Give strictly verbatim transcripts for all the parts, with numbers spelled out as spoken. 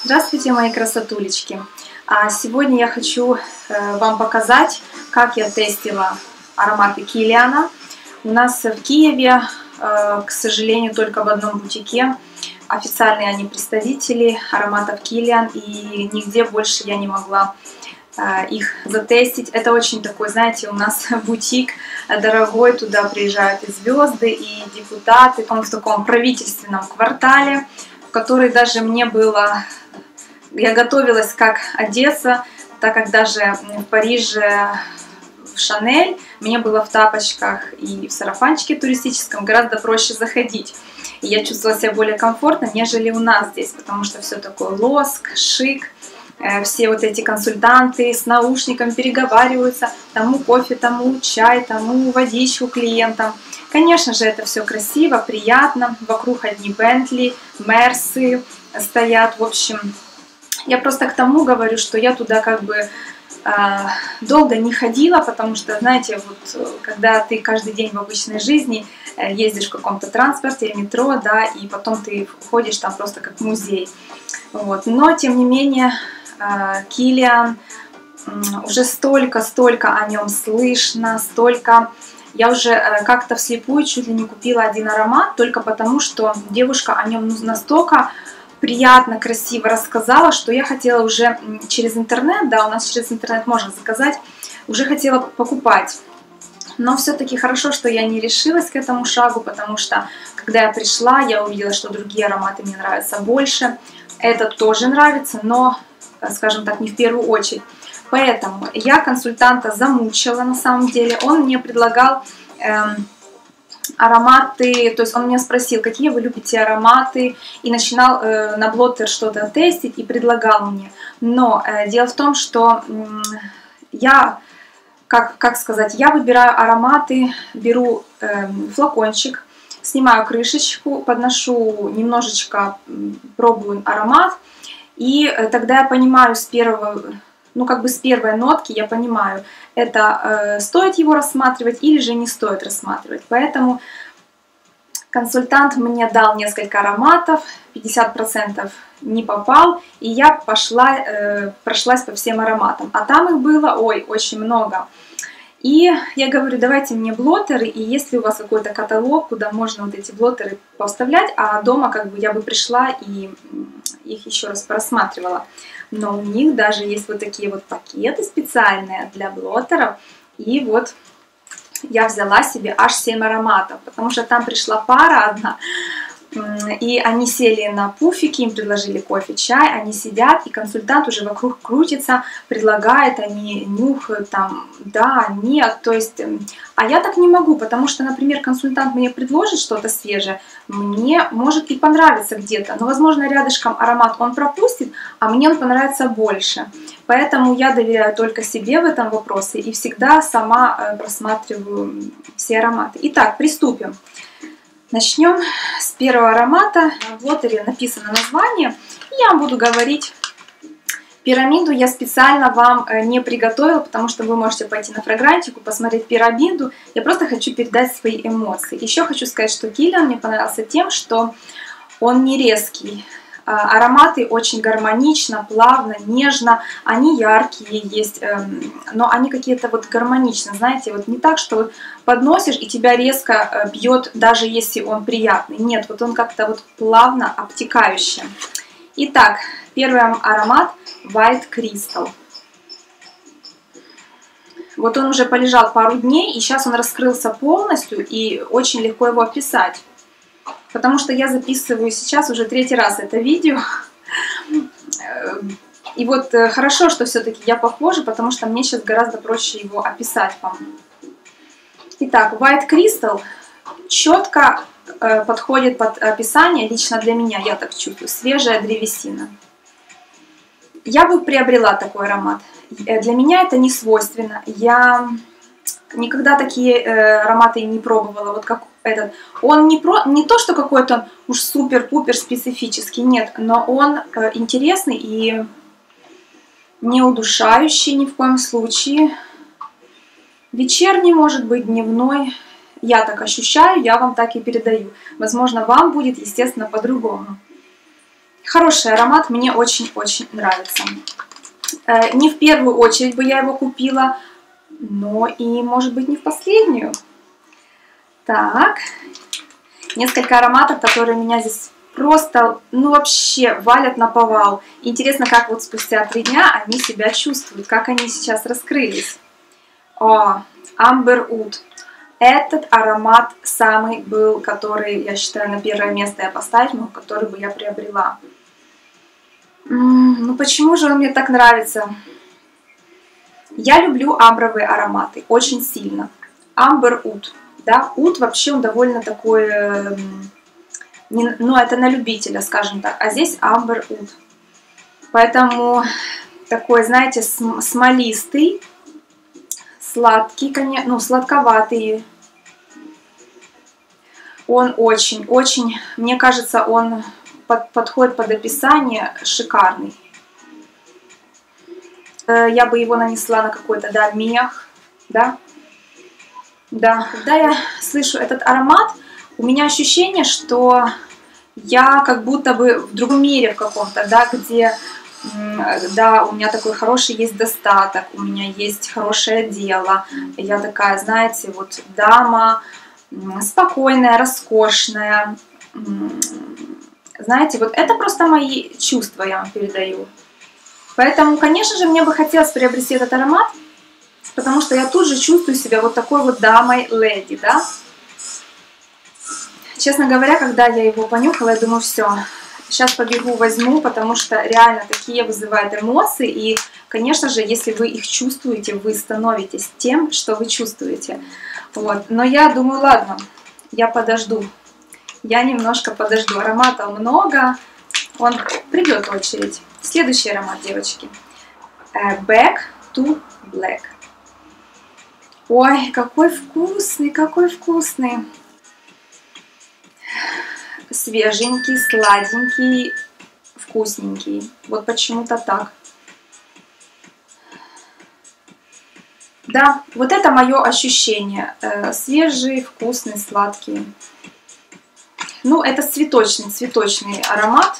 Здравствуйте, мои красотулечки! Сегодня я хочу вам показать, как я тестила ароматы Килиана. У нас в Киеве, к сожалению, только в одном бутике официальные они представители ароматов Килиан, и нигде больше я не могла их затестить. Это очень такой, знаете, у нас бутик дорогой, туда приезжают и звезды, и депутаты. Он в таком правительственном квартале, в который даже мне было... Я готовилась как одеться, так как даже в Париже, в Шанель, мне было в тапочках и в сарафанчике туристическом гораздо проще заходить. И я чувствовала себя более комфортно, нежели у нас здесь, потому что все такое лоск, шик. Все вот эти консультанты с наушником переговариваются, тому кофе, тому чай, тому водичку клиентам. Конечно же, это все красиво, приятно. Вокруг одни Бентли, Мерсы стоят. В общем, я просто к тому говорю, что я туда как бы э, долго не ходила, потому что, знаете, вот когда ты каждый день в обычной жизни э, ездишь в каком-то транспорте или метро, да, и потом ты ходишь там просто как в музей. Вот. Но, тем не менее, Килиан, уже столько-столько о нем слышно, столько... Я уже как-то вслепую чуть ли не купила один аромат, только потому, что девушка о нем настолько приятно, красиво рассказала, что я хотела уже через интернет, да, у нас через интернет можно заказать, уже хотела покупать. Но все-таки хорошо, что я не решилась к этому шагу, потому что, когда я пришла, я увидела, что другие ароматы мне нравятся больше. Этот тоже нравится, но... скажем так, не в первую очередь. Поэтому я консультанта замучила на самом деле. Он мне предлагал эм, ароматы, то есть он меня спросил, какие вы любите ароматы, и начинал э, на блотер что-то тестить и предлагал мне. Но э, дело в том, что э, я, как, как сказать, я выбираю ароматы, беру э, флакончик, снимаю крышечку, подношу немножечко, пробую аромат. И тогда я понимаю с первого, ну как бы с первой нотки я понимаю, это э, стоит его рассматривать или же не стоит рассматривать. Поэтому консультант мне дал несколько ароматов, пятьдесят процентов не попал, и я пошла, э, прошлась по всем ароматам. А там их было, ой, очень много. И я говорю, давайте мне блотеры, и есть ли у вас какой-то каталог, куда можно вот эти блотеры поставлять, а дома как бы я бы пришла и их еще раз просматривала. Но у них даже есть вот такие вот пакеты специальные для блотеров, и вот я взяла себе аж семь ароматов, потому что там пришла пара одна, и они сели на пуфики, им предложили кофе, чай, они сидят, и консультант уже вокруг крутится, предлагает, они нюхают там, да, нет, то есть, а я так не могу, потому что, например, консультант мне предложит что-то свежее, мне может и понравиться где-то, но, возможно, рядышком аромат он пропустит, а мне он понравится больше. Поэтому я доверяю только себе в этом вопросе и всегда сама просматриваю все ароматы. Итак, приступим. Начнем с первого аромата. В блотере написано название. И я вам буду говорить. Пирамиду я специально вам не приготовила, потому что вы можете пойти на фрагрантику, посмотреть пирамиду. Я просто хочу передать свои эмоции. Еще хочу сказать, что Килиан мне понравился тем, что он не резкий. Ароматы очень гармонично, плавно, нежно, они яркие есть, но они какие-то вот гармонично, знаете, вот не так, что вот подносишь и тебя резко бьет, даже если он приятный. Нет, вот он как-то вот плавно обтекающий. Итак, первый аромат White Crystal. Вот он уже полежал пару дней, и сейчас он раскрылся полностью, и очень легко его описать. Потому что я записываю сейчас уже третий раз это видео. И вот хорошо, что все-таки я похожа, потому что мне сейчас гораздо проще его описать вам. Итак, White Crystal четко подходит под описание, лично для меня, я так чувствую, свежая древесина. Я бы приобрела такой аромат. Для меня это не свойственно. Я никогда такие ароматы не пробовала, вот как этот. Он не, про, не то, что какой-то уж супер-пупер специфический, нет, но он э, интересный и не удушающий ни в коем случае. Вечерний, может быть, дневной. Я так ощущаю, я вам так и передаю. Возможно, вам будет, естественно, по-другому. Хороший аромат, мне очень-очень нравится. Не в первую очередь бы я его купила, но и, может быть, не в последнюю. Так, несколько ароматов, которые меня здесь просто, ну, вообще валят на повал. Интересно, как вот спустя три дня они себя чувствуют, как они сейчас раскрылись. О, Amber Oud. Этот аромат самый был, который, я считаю, на первое место я поставить могу, который бы я приобрела. Ну почему же он мне так нравится? Я люблю амбровые ароматы очень сильно. Amber Oud, да, Oud вообще он довольно такой, не, ну это на любителя, скажем так, а здесь Amber Oud. Поэтому такой, знаете, смолистый, сладкий, конечно, ну сладковатый. Он очень-очень, мне кажется, он под, подходит под описание шикарный. Я бы его нанесла на какой-то, да, мех, да. Да, когда я слышу этот аромат, у меня ощущение, что я как будто бы в другом мире в каком-то, да, где, да, у меня такой хороший есть достаток, у меня есть хорошее дело. Я такая, знаете, вот дама, спокойная, роскошная. Знаете, вот это просто мои чувства я вам передаю. Поэтому, конечно же, мне бы хотелось приобрести этот аромат, потому что я тут же чувствую себя вот такой вот дамой-леди, да. Честно говоря, когда я его понюхала, я думаю, все, сейчас побегу, возьму, потому что реально такие вызывают эмоции. И, конечно же, если вы их чувствуете, вы становитесь тем, что вы чувствуете. Вот. Но я думаю, ладно, я подожду. Я немножко подожду. Ароматов много, он придет очередь. Следующий аромат, девочки. Back to Black. Ой, какой вкусный, какой вкусный. Свеженький, сладенький, вкусненький. Вот почему-то так. Да, вот это мое ощущение. Свежий, вкусный, сладкий. Ну, это цветочный, цветочный аромат.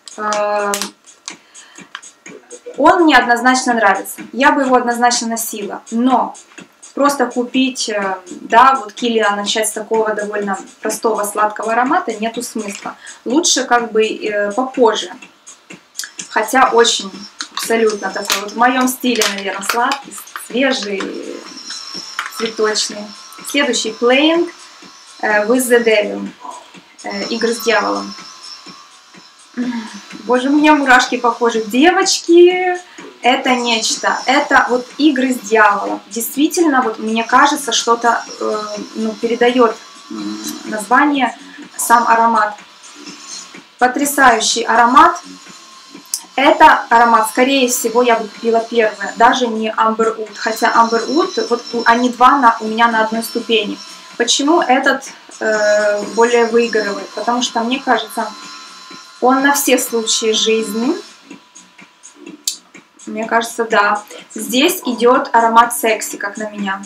Он мне однозначно нравится. Я бы его однозначно носила. Но просто купить, да, вот Kilian начать с такого довольно простого сладкого аромата нету смысла. Лучше как бы э, попозже. Хотя очень, абсолютно такой вот в моем стиле, наверное, сладкий, свежий, цветочный. Следующий Playing э, with the Devil. Э, Игры с дьяволом. Боже, у меня мурашки похожи. Девочки, это нечто. Это вот игры с дьяволом. Действительно, вот мне кажется, что-то э, ну, передает э, название, сам аромат. Потрясающий аромат. Это аромат, скорее всего, я бы купила первое. Даже не Amber Oud. Хотя Amber Oud, вот они два на, у меня на одной ступени. Почему этот э, более выигрывает? Потому что, мне кажется, он на все случаи жизни. Мне кажется, да. Здесь идет аромат секси, как на меня.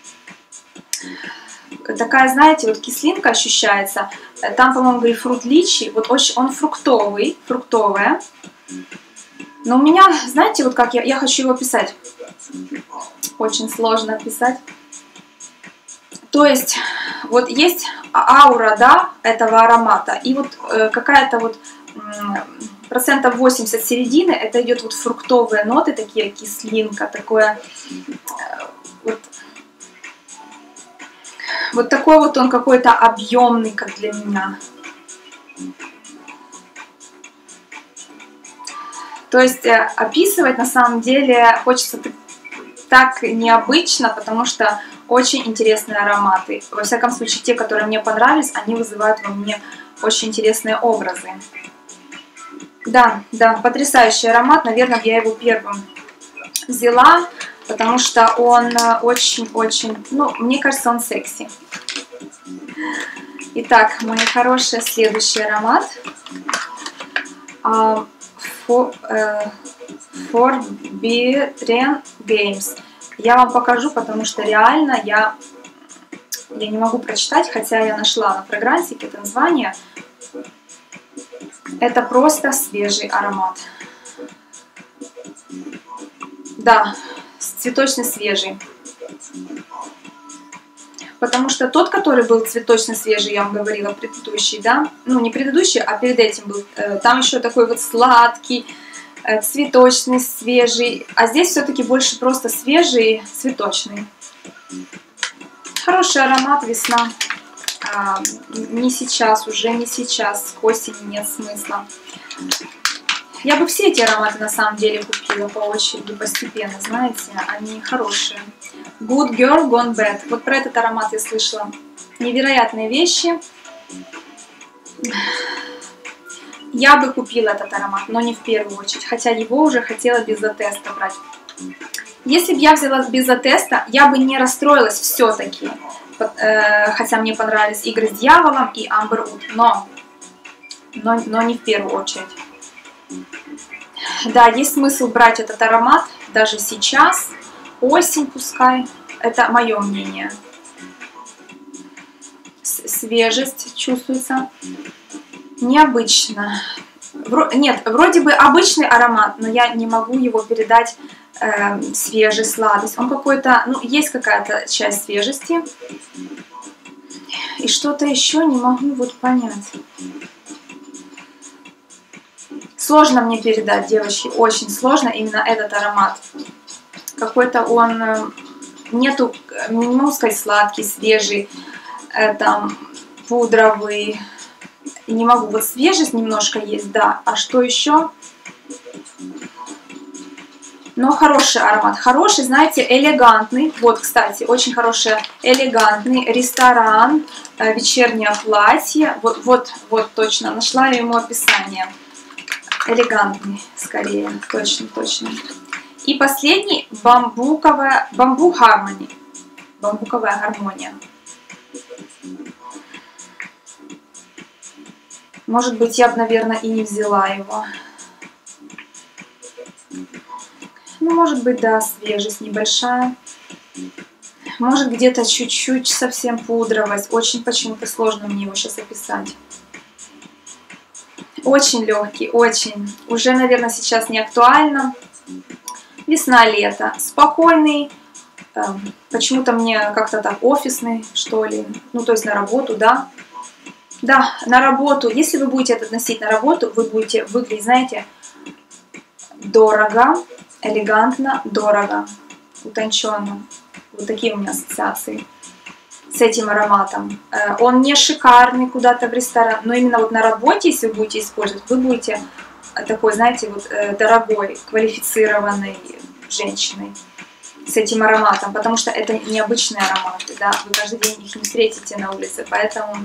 Такая, знаете, вот кислинка ощущается. Там, по-моему, грейпфрут личи. Вот очень, он фруктовый, фруктовая. Но у меня, знаете, вот как я, я хочу его писать. Очень сложно писать. То есть, вот есть аура, да, этого аромата. И вот э, какая-то вот процентов восемьдесят середины, это идет вот фруктовые ноты, такие кислинка, такое вот, вот такой вот он какой-то объемный, как для меня. То есть описывать на самом деле хочется так необычно, потому что очень интересные ароматы. Во всяком случае, те, которые мне понравились, они вызывают во мне очень интересные образы. Да, да, потрясающий аромат. Наверное, я его первым взяла, потому что он очень-очень, ну, мне кажется, он секси. Итак, мои хорошие, следующий аромат. Forbidden Games. Я вам покажу, потому что реально я, я не могу прочитать, хотя я нашла на фрагрансике это название. Это просто свежий аромат. Да, цветочно свежий. Потому что тот, который был цветочно свежий, я вам говорила, предыдущий, да, ну не предыдущий, а перед этим был, там еще такой вот сладкий, цветочный, свежий, а здесь все-таки больше просто свежий, цветочный. Хороший аромат, весна. А, не сейчас, уже не сейчас, к осени нет смысла. Я бы все эти ароматы на самом деле купила по очереди, постепенно, знаете, они хорошие. Good Girl Gone Bad. Вот про этот аромат я слышала невероятные вещи. Я бы купила этот аромат, но не в первую очередь, хотя его уже хотела без теста брать. Если бы я взяла без теста, я бы не расстроилась все-таки, хотя мне понравились Игры с дьяволом и Amber Wood, но, но, но не в первую очередь. Да, есть смысл брать этот аромат даже сейчас, осень пускай, это мое мнение. Свежесть чувствуется, необычно. Нет, вроде бы обычный аромат, но я не могу его передать э, свежей сладость. Он какой-то, ну, есть какая-то часть свежести. И что-то еще не могу вот понять. Сложно мне передать, девочки, очень сложно именно этот аромат. Какой-то он, нету, не могу сказать сладкий, свежий, э, там, пудровый. Не могу, вот свежесть немножко есть, да. А что еще? Но хороший аромат. Хороший, знаете, элегантный. Вот, кстати, очень хороший, элегантный ресторан, э, вечернее платье. Вот, вот, вот, точно, нашла я ему описание. Элегантный, скорее, точно, точно. И последний, бамбуковая, бамбу гармони. Бамбуковая гармония. Может быть, я бы, наверное, и не взяла его. Ну, может быть, да, свежесть небольшая. Может, где-то чуть-чуть совсем пудровость. Очень почему-то сложно мне его сейчас описать. Очень легкий, очень. Уже, наверное, сейчас не актуально. Весна-лето. Спокойный. Эм, почему-то мне как-то так офисный, что ли. Ну, то есть на работу, да. Да, на работу. Если вы будете это носить на работу, вы будете выглядеть, знаете, дорого, элегантно, дорого, утонченно. Вот такие у меня ассоциации с этим ароматом. Он не шикарный куда-то в ресторан, но именно вот на работе, если вы будете использовать, вы будете такой, знаете, вот дорогой, квалифицированной женщиной с этим ароматом, потому что это необычные ароматы, да, вы каждый день их не встретите на улице, поэтому...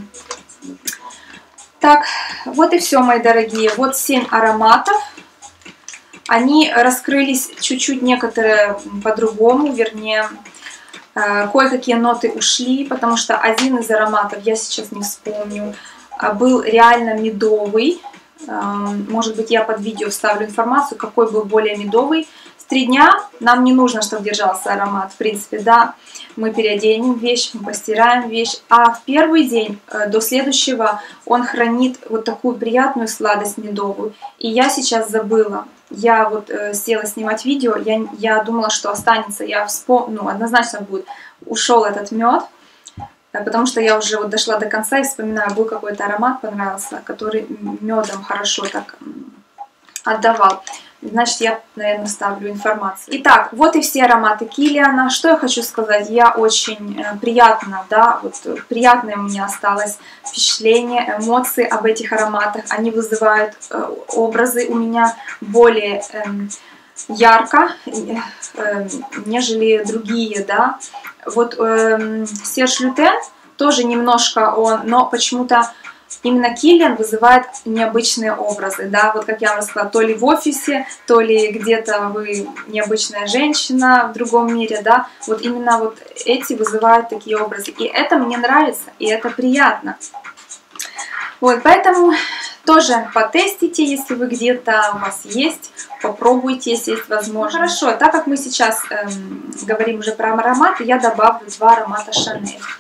Так, вот и все, мои дорогие. Вот семь ароматов. Они раскрылись чуть-чуть некоторые по-другому, вернее, кое-какие ноты ушли, потому что один из ароматов, я сейчас не вспомню, был реально медовый. Может быть, я под видео вставлю информацию, какой был более медовый. С три дня нам не нужно, чтобы держался аромат, в принципе, да. Мы переоденем вещь, мы постираем вещь, а в первый день до следующего он хранит вот такую приятную сладость медовую. И я сейчас забыла, я вот э, села снимать видео, я, я думала, что останется, я вспомню, ну, однозначно будет, ушел этот мед, потому что я уже вот дошла до конца и вспоминаю, был какой-то аромат, понравился, который медом хорошо так отдавал. Значит, я, наверное, ставлю информацию. Итак, вот и все ароматы Килиана. Что я хочу сказать? Я очень э, приятно, да, вот приятное у меня осталось впечатление, эмоции об этих ароматах. Они вызывают э, образы у меня более э, ярко, э, нежели другие, да. Вот э, Серж Лютен тоже немножко он, но почему-то именно Килиан вызывает необычные образы, да, вот как я вам рассказала, то ли в офисе, то ли где-то вы необычная женщина в другом мире, да, вот именно вот эти вызывают такие образы, и это мне нравится, и это приятно. Вот, поэтому тоже потестите, если вы где-то у вас есть, попробуйте, если есть возможность. Хорошо, так как мы сейчас эм, говорим уже про ароматы, я добавлю два аромата Шанель.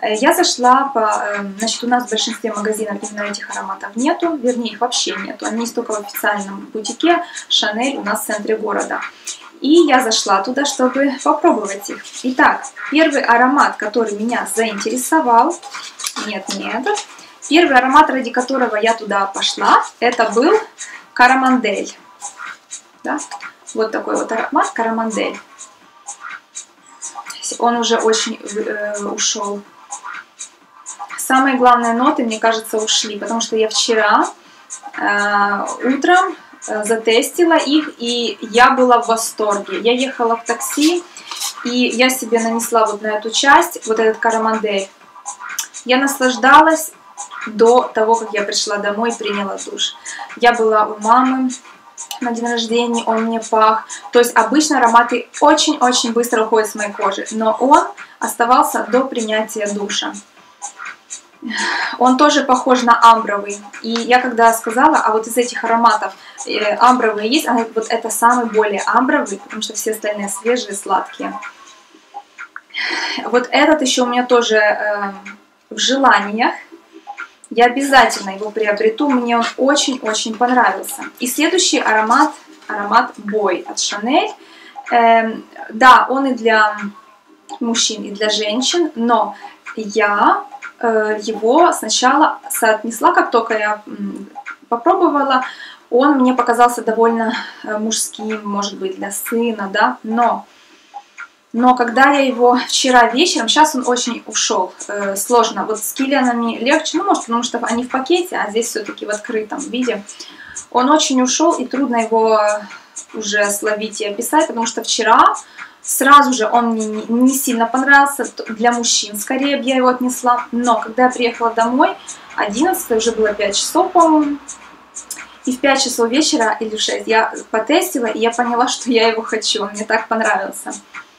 Я зашла по... Значит, у нас в большинстве магазинов именно этих ароматов нету, вернее, их вообще нету. Они есть только в официальном бутике Шанель у нас в центре города. И я зашла туда, чтобы попробовать их. Итак, первый аромат, который меня заинтересовал, нет, не этот. Первый аромат, ради которого я туда пошла, это был Карамандель. Да? Вот такой вот аромат Карамандель. Он уже очень э, ушел. Самые главные ноты, мне кажется, ушли, потому что я вчера э, утром э, затестила их, и я была в восторге. Я ехала в такси, и я себе нанесла вот на эту часть, вот этот Карамандель. Я наслаждалась до того, как я пришла домой и приняла душ. Я была у мамы на день рождения, он мне пах. То есть обычно ароматы очень-очень быстро уходят с моей кожи, но он оставался до принятия душа. Он тоже похож на амбровый. И я когда сказала, а вот из этих ароматов э, амбровые есть, она говорит, вот это самый более амбровый, потому что все остальные свежие, сладкие. Вот этот еще у меня тоже э, в желаниях. Я обязательно его приобрету, мне он очень-очень понравился. И следующий аромат, аромат Boy от Шанель. Эм, да, он и для мужчин, и для женщин, но я э, его сначала соотнесла, как только я м, попробовала, он мне показался довольно мужским, может быть, для сына, да, но... Но когда я его вчера вечером, сейчас он очень ушел, э, сложно. Вот с Киллианами легче, ну, может, потому что они в пакете, а здесь все-таки в открытом виде. Он очень ушел, и трудно его уже словить и описать, потому что вчера сразу же он мне не, не сильно понравился. Для мужчин скорее бы я его отнесла. Но когда я приехала домой, одиннадцать, уже было пять часов, по-моему, и в пять часов вечера или в шесть я потестила, и я поняла, что я его хочу. Он мне так понравился.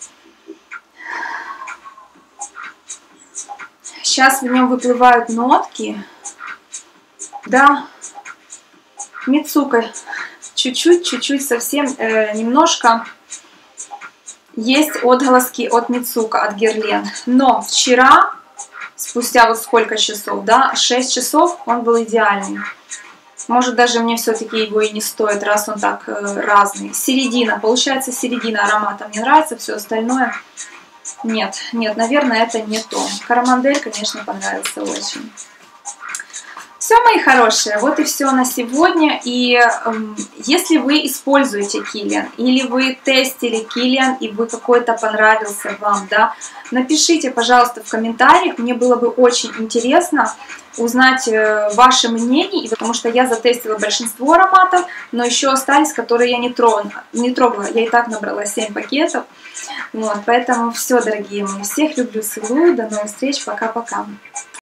Сейчас в нем выплывают нотки. Да, Мицука. Чуть-чуть, чуть-чуть, совсем э, немножко есть отголоски от Мицука, от Герлен. Но вчера, спустя вот сколько часов, да, шесть часов, он был идеальный. Может, даже мне все-таки его и не стоит, раз он так э, разный. Середина, получается, середина аромата мне нравится, все остальное... Нет, нет, наверное, это не то. Карамандель, конечно, понравился очень. Все, мои хорошие, вот и все на сегодня. И э, если вы используете Киллиан, или вы тестили Киллиан, и вы какой-то понравился вам, да, напишите, пожалуйста, в комментариях. Мне было бы очень интересно узнать э, ваше мнение, потому что я затестила большинство ароматов, но еще остались, которые я не трогала. Не трогала. Я и так набрала семь пакетов. Вот, поэтому все, дорогие мои, всех люблю, целую, до новых встреч, пока-пока.